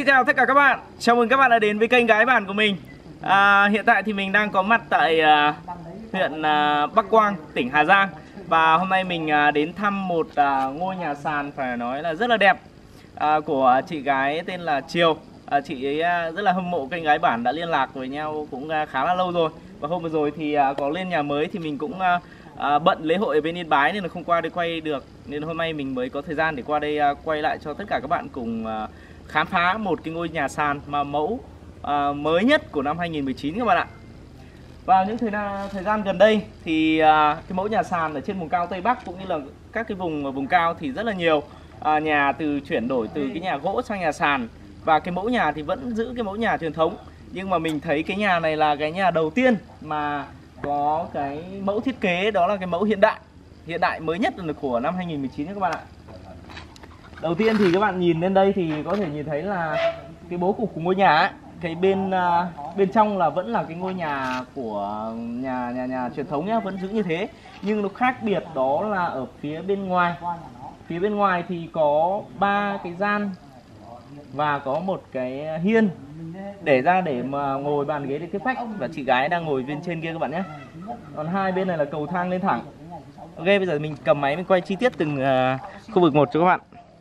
chào tất cả các bạn. Chào mừng các bạn đã đến với kênh Gái Bản của mình. Hiện tại thì mình đang có mặt tại huyện Bắc Quang, tỉnh Hà Giang. Và hôm nay mình đến thăm một ngôi nhà sàn phải nói là rất là đẹp của chị gái tên là Triều. Chị ấy rất là hâm mộ kênh Gái Bản, đã liên lạc với nhau cũng khá là lâu rồi. Và hôm vừa rồi thì có lên nhà mới thì mình cũng bận lễ hội ở bên Yên Bái nên là không qua đây quay được. Nên hôm nay mình mới có thời gian để qua đây quay lại cho tất cả các bạn cùng khám phá một cái ngôi nhà sàn mà mẫu mới nhất của năm 2019 các bạn ạ. Vào những thời gian gần đây thì cái mẫu nhà sàn ở trên vùng cao Tây Bắc cũng như là các cái vùng cao thì rất là nhiều nhà chuyển đổi từ cái nhà gỗ sang nhà sàn. Và cái mẫu nhà thì vẫn giữ cái mẫu nhà truyền thống. Nhưng mà mình thấy cái nhà này là cái nhà đầu tiên mà có cái mẫu thiết kế đó là cái mẫu hiện đại mới nhất là của năm 2019 các bạn ạ. Đầu tiên thì các bạn nhìn lên đây thì có thể nhìn thấy là cái bố cục của ngôi nhà ấy. Cái bên trong là vẫn là cái ngôi nhà của nhà truyền thống nhá, vẫn giữ như thế. Nhưng nó khác biệt đó là ở phía bên ngoài. Phía bên ngoài thì có 3 cái gian và có một cái hiên để ra để mà ngồi bàn ghế để tiếp khách. Và chị gái đang ngồi bên trên kia các bạn nhé. Còn hai bên này là cầu thang lên thẳng. Ok, bây giờ mình cầm máy mình quay chi tiết từng khu vực một cho các bạn.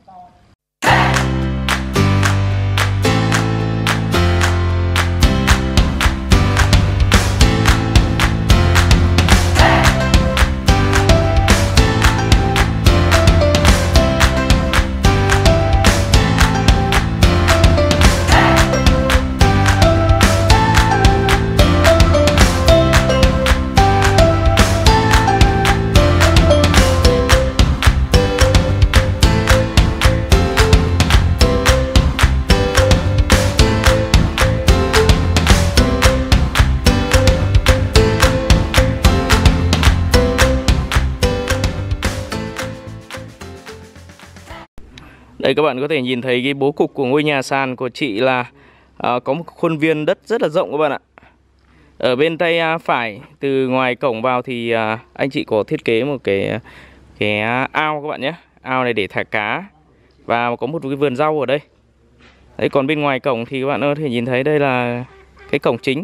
Đây các bạn có thể nhìn thấy cái bố cục của ngôi nhà sàn của chị là có một khuôn viên đất rất là rộng các bạn ạ. Ở bên tay phải từ ngoài cổng vào thì anh chị có thiết kế một cái ao các bạn nhé. Ao này để thả cá và có một cái vườn rau ở đây. Đấy, còn bên ngoài cổng thì các bạn có thể nhìn thấy đây là cái cổng chính.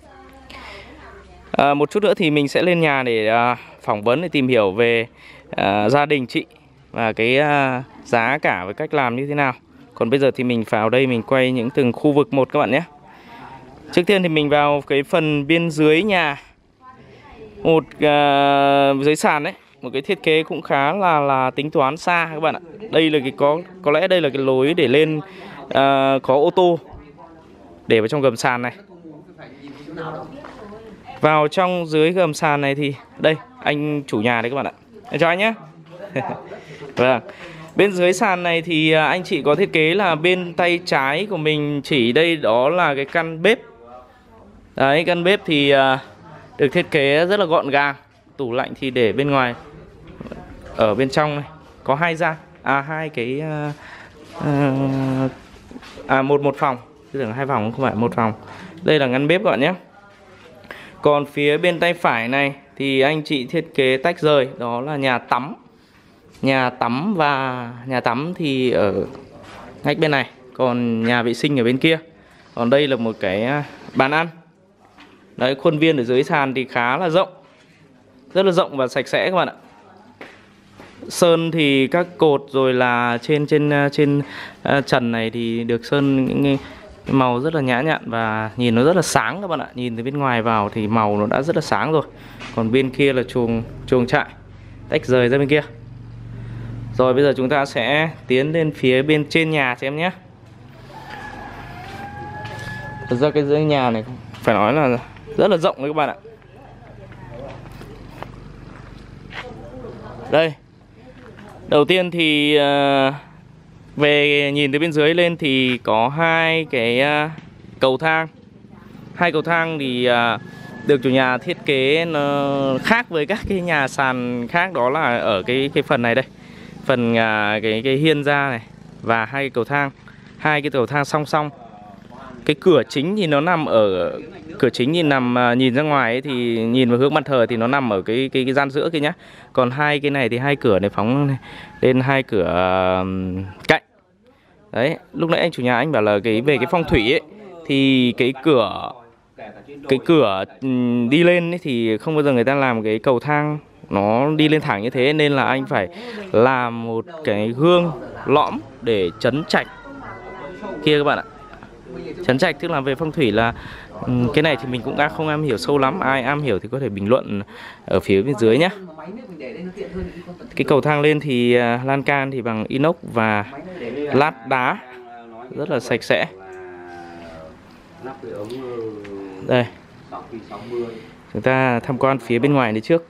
Một chút nữa thì mình sẽ lên nhà để phỏng vấn để tìm hiểu về gia đình chị và cái giá cả và cách làm như thế nào. Còn bây giờ thì mình vào đây mình quay những từng khu vực một các bạn nhé. Trước tiên thì mình vào cái phần bên dưới nhà. Một dưới sàn đấy, một cái thiết kế cũng khá là tính toán xa các bạn ạ. Đây là có lẽ đây là cái lối để lên có ô tô để vào trong gầm sàn này. Vào trong dưới gầm sàn này thì đây anh chủ nhà đấy các bạn ạ. Em chào anh nhé. Vâng. Bên dưới sàn này thì anh chị có thiết kế là bên tay trái của mình chỉ đây đó là cái căn bếp. Đấy, căn bếp thì được thiết kế rất là gọn gàng. Tủ lạnh thì để bên ngoài. Ở bên trong này có hai gian, hai cái một phòng. Chứ tưởng hai phòng không phải một phòng. Đây là ngăn bếp các bạn nhé. Còn phía bên tay phải này thì anh chị thiết kế tách rời, đó là nhà tắm. Nhà tắm thì ở ngách bên này, còn nhà vệ sinh ở bên kia. Còn đây là một cái bàn ăn. Đấy, khuôn viên ở dưới sàn thì khá là rộng, rất là rộng và sạch sẽ các bạn ạ. Sơn thì các cột rồi là trên trần này thì được sơn những màu rất là nhã nhặn và nhìn nó rất là sáng các bạn ạ. Nhìn từ bên ngoài vào thì màu nó đã rất là sáng rồi. Còn bên kia là chuồng trại tách rời ra bên kia. Rồi bây giờ chúng ta sẽ tiến lên phía bên trên nhà cho em nhé. Thật ra cái dưới nhà này phải nói là rất là rộng đấy các bạn ạ. Đây. Đầu tiên thì về nhìn từ bên dưới lên thì có hai cái cầu thang. Hai cầu thang thì được chủ nhà thiết kế nó khác với các cái nhà sàn khác, đó là ở cái phần này đây. Phần cái hiên ra này và hai cái cầu thang song song. Cái cửa chính thì nó nằm ở nhìn ra ngoài ấy, thì nhìn vào hướng bàn thờ thì nó nằm ở cái gian giữa kia nhá. Còn hai cái này thì hai cửa này phóng lên hai cửa cạnh. Đấy, lúc nãy anh chủ nhà anh bảo là về cái phong thủy ấy thì cái cửa đi lên ấy thì không bao giờ người ta làm cái cầu thang nó đi lên thẳng như thế, nên là anh phải làm một cái gương lõm để trấn trạch kia các bạn ạ. Trấn trạch tức là về phong thủy là cái này thì mình cũng đã không am hiểu sâu lắm, ai am hiểu thì có thể bình luận ở phía bên dưới nhé. Cái cầu thang lên thì lan can thì bằng inox và lát đá rất là sạch sẽ. Đây, chúng ta tham quan phía bên ngoài này trước.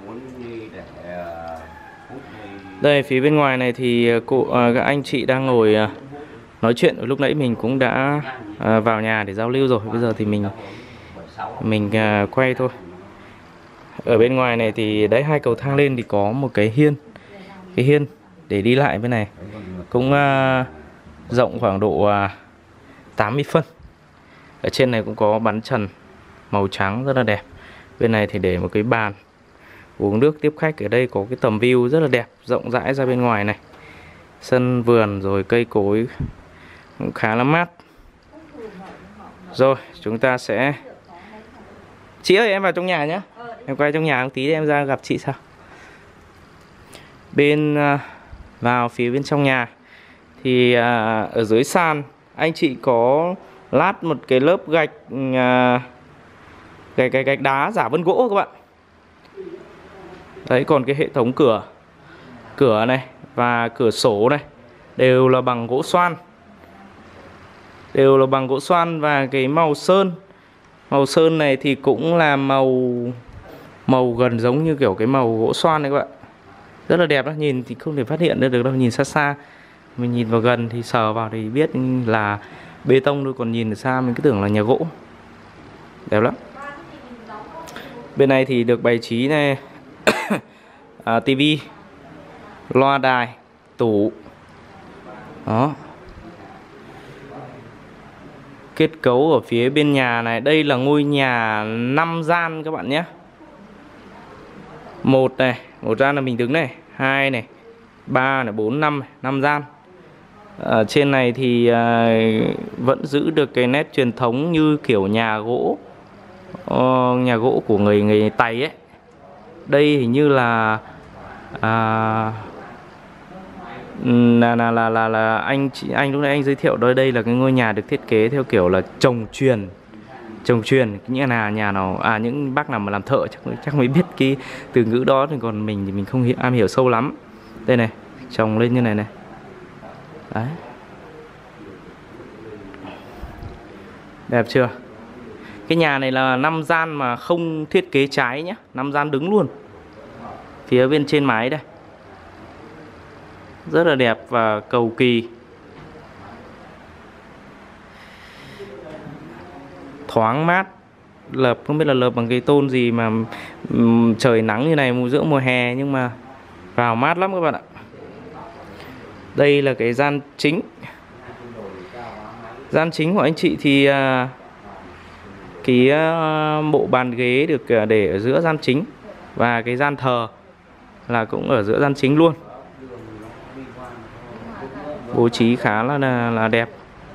Đây, phía bên ngoài này thì các anh chị đang ngồi nói chuyện. Lúc nãy mình cũng đã vào nhà để giao lưu rồi. Bây giờ thì mình quay thôi. Ở bên ngoài này thì đấy, hai cầu thang lên thì có một cái hiên để đi lại bên này. Cũng rộng khoảng độ 80 phân. Ở trên này cũng có bắn trần màu trắng rất là đẹp. Bên này thì để một cái bàn uống nước tiếp khách. Ở đây có cái tầm view rất là đẹp, rộng rãi ra bên ngoài này. Sân vườn rồi cây cối cũng khá là mát. Rồi, chúng ta sẽ... Chị ơi, em vào trong nhà nhé. Em quay trong nhà một tí để em ra gặp chị sau. Vào phía bên trong nhà thì ở dưới sàn anh chị có lát một cái lớp gạch gạch đá giả vân gỗ các bạn. Đấy, còn cái hệ thống cửa này và cửa sổ này đều là bằng gỗ xoan. Và cái màu sơn này thì cũng là màu gần giống như kiểu cái màu gỗ xoan này các bạn. Rất là đẹp đó, nhìn thì không thể phát hiện được đâu, nhìn xa xa. Mình nhìn vào gần thì sờ vào thì biết là bê tông thôi, còn nhìn từ xa mình cứ tưởng là nhà gỗ. Đẹp lắm. Bên này thì được bày trí này tivi, loa đài, tủ. Đó. Kết cấu ở phía bên nhà này, đây là ngôi nhà 5 gian các bạn nhé. Một gian là mình đứng này, 2 này, 3 này, 4, 5 gian. Ở trên này thì vẫn giữ được cái nét truyền thống như kiểu nhà gỗ của người Tày ấy. Đây hình như là anh lúc nãy anh giới thiệu đây là cái ngôi nhà được thiết kế theo kiểu là trồng truyền. Những nhà nào những bác nào mà làm thợ chắc mới biết cái từ ngữ đó, thì còn mình thì mình không am hiểu sâu lắm. Đây này, trồng lên như này này. Đấy. Đẹp chưa? Cái nhà này là 5 gian mà không thiết kế trái nhé, 5 gian đứng luôn. Phía bên trên mái đây. Rất là đẹp và cầu kỳ. Thoáng mát. Lợp không biết là lợp bằng cái tôn gì mà trời nắng như này giữa mùa hè nhưng mà vào mát lắm các bạn ạ. Đây là cái gian chính. Gian chính của anh chị thì cái bộ bàn ghế được để ở giữa gian chính, và cái gian thờ là cũng ở giữa gian chính luôn. Bố trí khá là đẹp.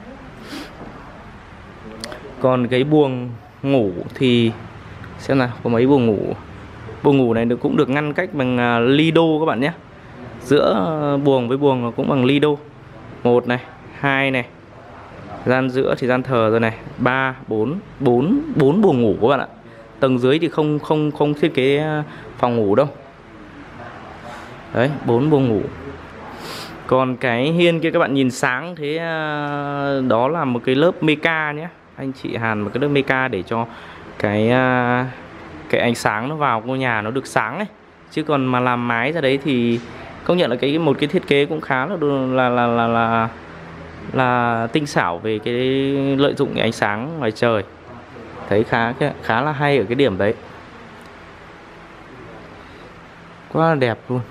Còn cái buồng ngủ thì xem nào, có mấy buồng ngủ. Buồng ngủ này cũng được ngăn cách bằng lido các bạn nhé. Giữa buồng với buồng cũng bằng lido. 1 này, 2 này. Gian giữa thì gian thờ rồi này, 3, 4 buồng ngủ các bạn ạ. Tầng dưới thì không thiết kế phòng ngủ đâu. Đấy, 4 buồng ngủ. Còn cái hiên kia các bạn nhìn sáng thế, đó là một cái lớp meca nhé. Anh chị hàn một cái lớp meca để cho cái ánh sáng nó vào ngôi nhà nó được sáng ấy. Chứ còn mà làm mái ra đấy thì công nhận là một cái thiết kế cũng khá là tinh xảo về cái lợi dụng cái ánh sáng ngoài trời. Thấy khá là hay ở cái điểm đấy. Quá là đẹp luôn.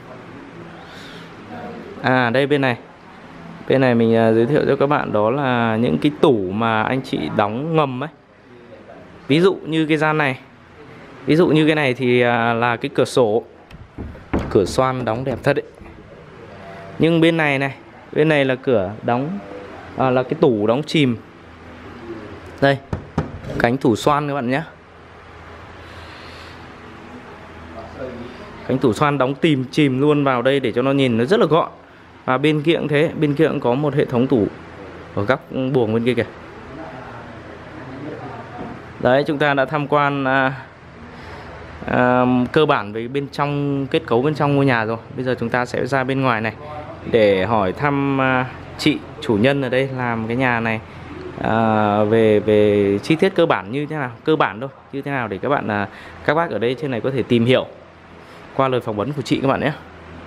Đây bên này mình giới thiệu cho các bạn, đó là những cái tủ mà anh chị đóng ngầm ấy. Ví dụ như cái gian này, ví dụ như cái này thì là cái cửa sổ, cửa xoan đóng đẹp thật đấy. Nhưng bên này là cửa đóng là cái tủ đóng chìm. Đây, cánh tủ xoan các bạn nhé. Cánh tủ xoan đóng chìm luôn vào đây để cho nó nhìn nó rất là gọn. Và bên kia cũng thế, bên kia cũng có một hệ thống tủ ở góc buồng bên kia kìa. Đấy, chúng ta đã tham quan cơ bản về bên trong, kết cấu bên trong ngôi nhà rồi. Bây giờ chúng ta sẽ ra bên ngoài này để hỏi thăm chị chủ nhân ở đây làm cái nhà này, về chi tiết cơ bản như thế nào, cơ bản thôi, như thế nào để các bác ở đây trên này có thể tìm hiểu qua lời phỏng vấn của chị các bạn nhé.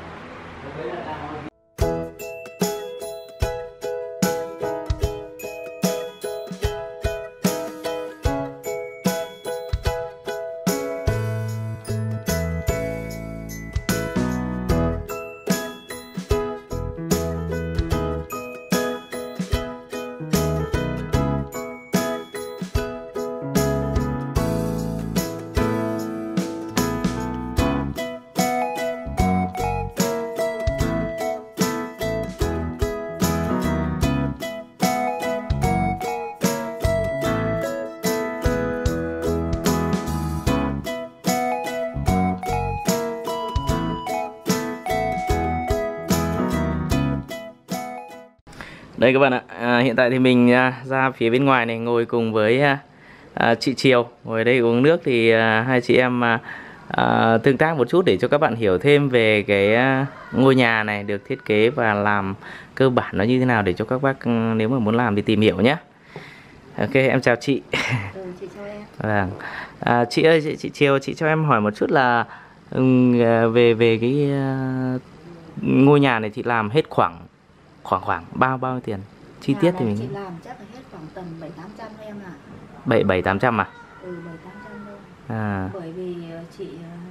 Đây các bạn ạ, hiện tại thì mình ra phía bên ngoài này ngồi cùng với chị Triều, ngồi đây uống nước thì hai chị em tương tác một chút để cho các bạn hiểu thêm về cái ngôi nhà này được thiết kế và làm cơ bản nó như thế nào để cho các bác nếu mà muốn làm thì tìm hiểu nhé. Ok, em chào chị. Chị chào em. Vâng. Chị ơi, chị Triều, chị cho em hỏi một chút là về cái ngôi nhà này chị làm hết khoảng bao nhiêu tiền? Chi tiết thì mình chị làm chắc là hết khoảng tầm 700-800 em ạ. 700-800 à? 700-800 thôi. Bởi vì chị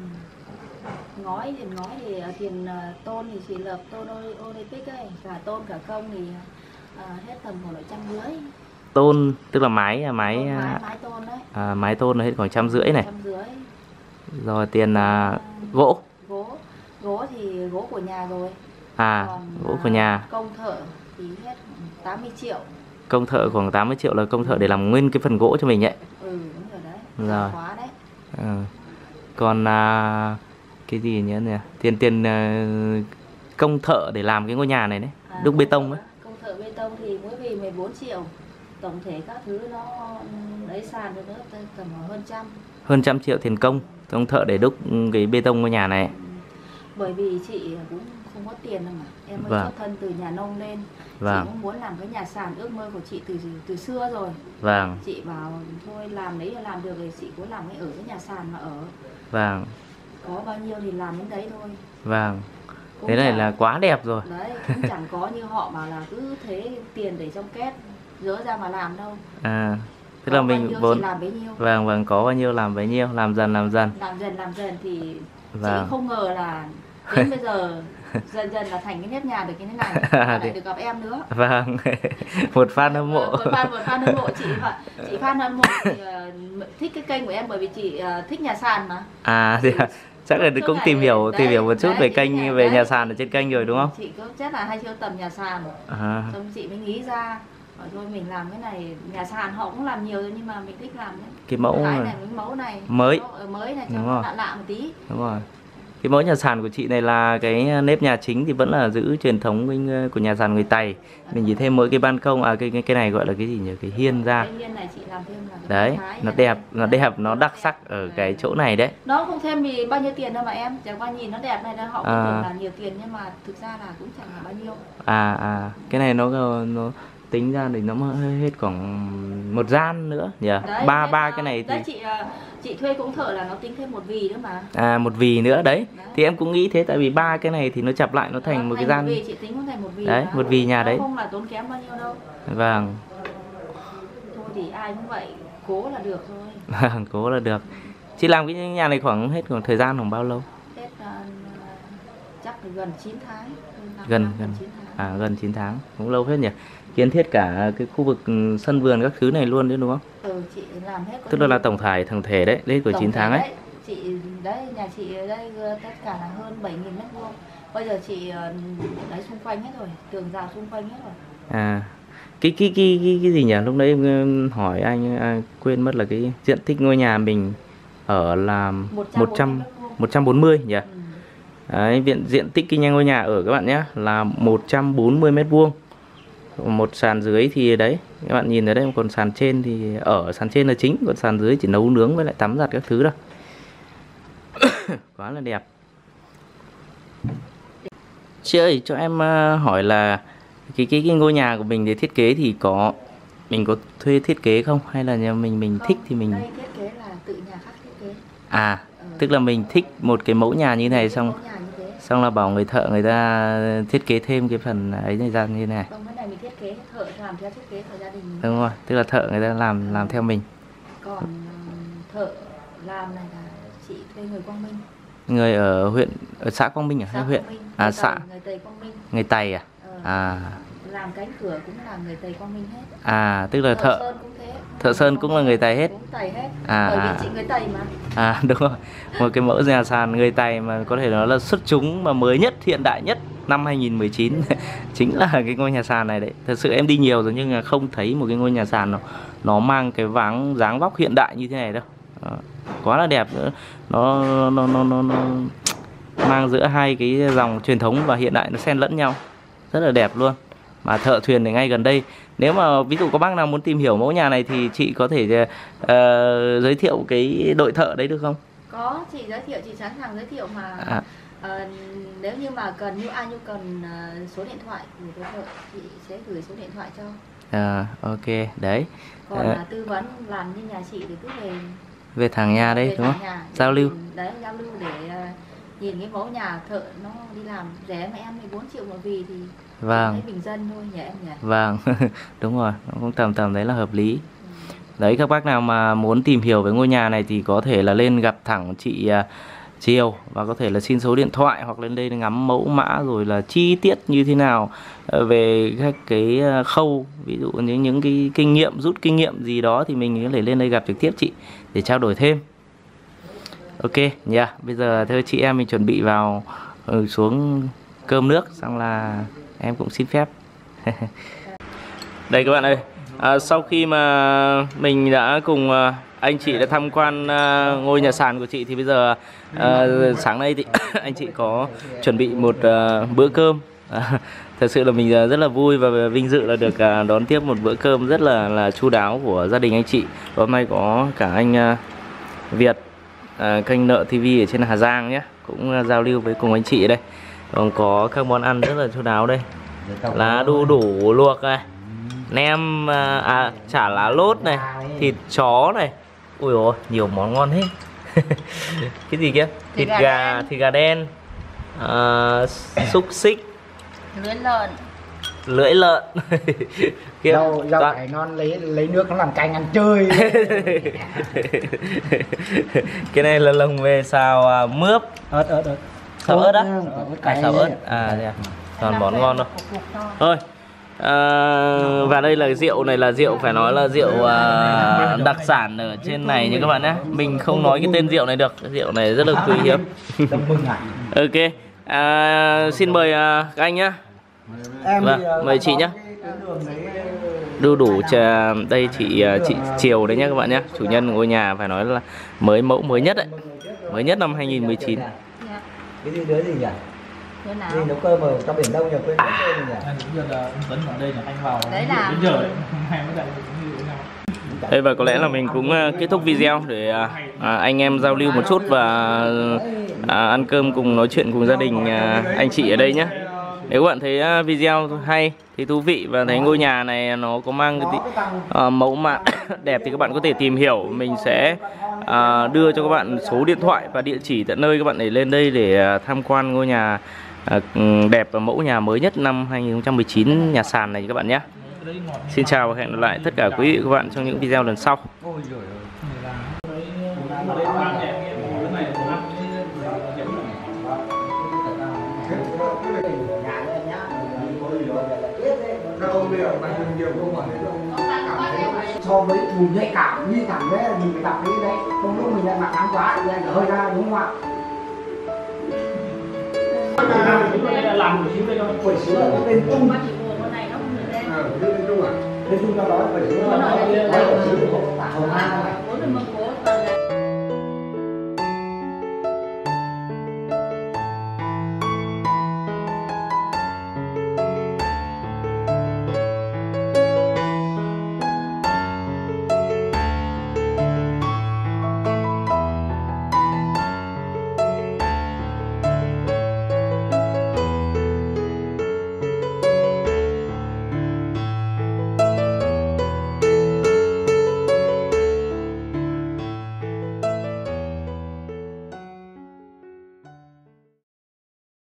ngói thì tiền tôn thì chị lợp tôn Olympic ấy, và tôn cả công thì hết tầm khoảng 150. Tôn tức là mái tôn đấy. Mái tôn là hết khoảng 150 này. 150. Rồi tiền gỗ. Gỗ thì gỗ của nhà rồi. Còn gỗ của nhà. Công thợ thì hết 80 triệu. Công thợ khoảng 80 triệu là công thợ để làm nguyên cái phần gỗ cho mình ấy. Đúng rồi đấy. Rồi. Khóa đấy. Còn cái gì nhớ nè, tiền công thợ để làm cái ngôi nhà này đấy, đúc bê tông ấy. Công thợ bê tông thì mỗi vì 14 triệu. Tổng thể các thứ nó đấy sàn nữa tầm hơn trăm. Hơn 100 triệu tiền công thợ để đúc cái bê tông ngôi nhà này. Bởi vì chị cũng không có tiền đâu mà. Em mới xuất thân từ nhà nông lên. Chị cũng muốn làm cái nhà sàn, ước mơ của chị từ xưa rồi. Vâng. Chị bảo thôi làm đấy là làm được thì chị cũng làm ở cái nhà sàn mà ở. Vâng. Có bao nhiêu thì làm đến đấy thôi. Vâng. Thế này là quá đẹp rồi. Đấy, cũng chẳng có như họ bảo là cứ thế tiền để trong két dỡ ra mà làm đâu. Tức là mình vốn làm bấy nhiêu. Vâng, có bao nhiêu làm bấy nhiêu, làm dần. Làm dần thì chị không ngờ là đến bây giờ dần là thành cái nếp nhà được như thế này, lại được gặp em nữa. Vâng. Một fan hâm mộ. Một fan hâm mộ chị fan hâm mộ thì thích cái kênh của em bởi vì chị thích nhà sàn mà. Chắc là cũng tìm hiểu một chút về kênh, về nhà sàn ở trên kênh rồi đúng không? Chị cũng rất là hay siêu tầm nhà sàn. Xong chị mới nghĩ ra thôi mình làm cái này, nhà sàn họ cũng làm nhiều rồi nhưng mà mình thích làm cái mẫu này mới này cho nó lạ một tí. Đúng rồi. Cái mẫu nhà sàn của chị này là cái nếp nhà chính thì vẫn là giữ truyền thống của nhà sàn người Tày. Mình chỉ thêm mỗi cái ban công, cái này gọi là cái gì nhỉ? Cái hiên ra. Cái hiên này chị làm thêm là đấy, nó đẹp, nó đặc sắc ở cái chỗ này đấy. Nó không thêm vì bao nhiêu tiền đâu mà em, chẳng qua nhìn nó đẹp này là họ cũng tưởng là nhiều tiền nhưng mà thực ra là cũng chẳng là bao nhiêu. Cái này nó tính ra thì nó hết khoảng một gian nữa nhỉ. Ba cái này thì chị thuê cũng thợ là nó tính thêm một vì nữa mà. Một vì nữa đấy. Thì em cũng nghĩ thế, tại vì ba cái này thì nó chập lại nó thành một cái gian. Chị tính nó thành một vì. Đấy, một vì nhà đấy. Không là tốn kém bao nhiêu đâu. Vâng. Thôi thì ai cũng vậy, cố là được thôi. Cố là được. Chị làm cái nhà này khoảng thời gian khoảng bao lâu? Hết chắc là gần 9 tháng. Gần 9 tháng, cũng lâu hết nhỉ. Kiến thiết cả cái khu vực sân vườn các thứ này luôn đấy đúng không? Chị làm hết. Tức là tổng thể đấy, của 9 tháng ấy. Chị đấy, nhà chị ở đây tất cả là hơn 7.000 m². Bây giờ chị đấy xung quanh hết rồi, tường rào xung quanh hết rồi. Cái gì nhỉ? Lúc nãy em hỏi anh quên mất là cái diện tích ngôi nhà mình ở là 140 nhỉ? Đấy, diện tích cái ngôi nhà ở các bạn nhé là 140 m². Một sàn dưới thì đấy, các bạn nhìn thấy đây, còn sàn trên thì ở sàn trên là chính, còn sàn dưới chỉ nấu nướng với lại tắm giặt các thứ đâu. Quá là đẹp. Chị ơi, cho em hỏi là cái ngôi nhà của mình để thiết kế thì mình có thuê thiết kế không, hay là nhà mình Không, thích thì mình đây thiết kế là tự nhà khác thiết kế. Tức là mình thích một cái mẫu nhà như này xong là bảo người thợ người ta thiết kế thêm cái phần ấy này ra như này. Không, cái này mình thiết kế, thợ làm theo thiết kế của gia đình mình. Đúng rồi, tức là thợ người ta làm theo mình. Còn thợ làm này là chị thuê người Quang Minh. Người ở xã Quang Minh hay huyện? Xã người Tây Quang Minh. Người Tây Làm cánh cửa cũng là người Tây Quang Minh hết. Tức là Thợ Sơn cũng thế. Thợ Sơn cũng là người Tây hết. Cũng Tây hết. Bởi vì chị người Tây mà. Đúng rồi. Một cái mẫu nhà sàn người Tây mà có thể nói là xuất chúng mà mới nhất, hiện đại nhất năm 2019 chính là cái ngôi nhà sàn này đấy. Thật sự em đi nhiều rồi nhưng mà không thấy một cái ngôi nhà sàn nó mang cái dáng vóc hiện đại như thế này đâu. Quá là đẹp nữa. Nó mang giữa hai cái dòng truyền thống và hiện đại nó xen lẫn nhau, rất là đẹp luôn. Mà thợ thuyền thì ngay gần đây. Nếu mà ví dụ có bác nào muốn tìm hiểu mẫu nhà này thì chị có thể giới thiệu cái đội thợ đấy được không? Có, chị giới thiệu, chị sẵn sàng giới thiệu mà. Nếu như mà cần, như ai cần số điện thoại của đội thợ, chị sẽ gửi số điện thoại cho. Ok, đấy. Còn là tư vấn làm như nhà chị thì cứ về thẳng nhà đây đúng không? Giao lưu. Đấy, giao lưu để nhìn cái mẫu nhà thợ nó đi làm rẻ mà em 14 triệu một vì thì thấy bình dân thôi nhỉ em nhỉ? Vâng, đúng rồi, nó cũng tầm đấy là hợp lý. Đấy, các bác nào mà muốn tìm hiểu về ngôi nhà này thì có thể là lên gặp thẳng chị Triều và có thể là xin số điện thoại hoặc lên đây ngắm mẫu mã rồi là chi tiết như thế nào về các cái khâu, ví dụ như những cái rút kinh nghiệm gì đó thì mình có thể lên đây gặp trực tiếp chị để trao đổi thêm. Ok nha, bây giờ thôi chị em mình chuẩn bị vào xuống cơm nước xong là em cũng xin phép. Đây các bạn ơi, sau khi mà mình đã cùng anh chị đã tham quan ngôi nhà sàn của chị thì bây giờ sáng nay thì anh chị có chuẩn bị một bữa cơm. Thật sự là mình rất là vui và vinh dự là được đón tiếp một bữa cơm rất là chu đáo của gia đình anh chị. Và hôm nay có cả anh Việt, kênh Nợ TV ở trên Hà Giang nhé, cũng giao lưu với cùng anh chị ở đây. Còn có các món ăn rất là chu đáo đây, lá đu đủ luộc này, nem chả lá lốt này, thịt chó này, ui dồi nhiều món ngon hết. Cái gì kia, thịt gà đen, xúc xích, lưỡi lợn. Rau cải non lấy nước nó làm canh ăn chơi. Cái này là lồng về xào mướp, ớt xào ớt á, xào ớt toàn món ngon đâu. Thôi và đây là rượu này, là rượu phải nói là rượu đặc sản ở trên này nha các bạn nhé. Mình không nói cái tên rượu này được, rượu này rất là quý hiếm. Ok, xin mời các anh nhé. Mời chị nhé. Đu đủ trà đây chị Triều đấy nhé các bạn nhé, chủ nhân ngôi nhà phải nói là mẫu mới nhất đấy, mới nhất năm 2019. Cái gì đứa gì nhỉ? Đi nấu cơm ở trong biển Đông nhờ, quên nấu cơm nhỉ? Giờ là Tuấn ở đây là anh vào đấy là đến giờ hai mới lại với nhau. Đây và có lẽ là mình cũng kết thúc video để anh em giao lưu một chút và ăn cơm cùng nói chuyện cùng gia đình anh chị ở đây nhé. Nếu các bạn thấy video hay thì thú vị và thấy ngôi nhà này nó có mang cái mẫu mã đẹp thì các bạn có thể tìm hiểu. Mình sẽ đưa cho các bạn số điện thoại và địa chỉ tận nơi các bạn để lên đây để tham quan ngôi nhà đẹp và mẫu nhà mới nhất năm 2019 nhà sàn này các bạn nhé. Xin chào và hẹn gặp lại tất cả quý vị và các bạn trong những video lần sau. So với vùng nhạy cảm như thẳng đấy là mình phải đọc cái đấy, không lúc mình lại mặc nắng quá thì anh hơi ra đúng không ạ? Làm một xíu đây thôi. Buổi sữa bên tung. ở dưới Liên Trung à? Liên Trung tao nói phải xuống, nói ở dưới Hồng An này.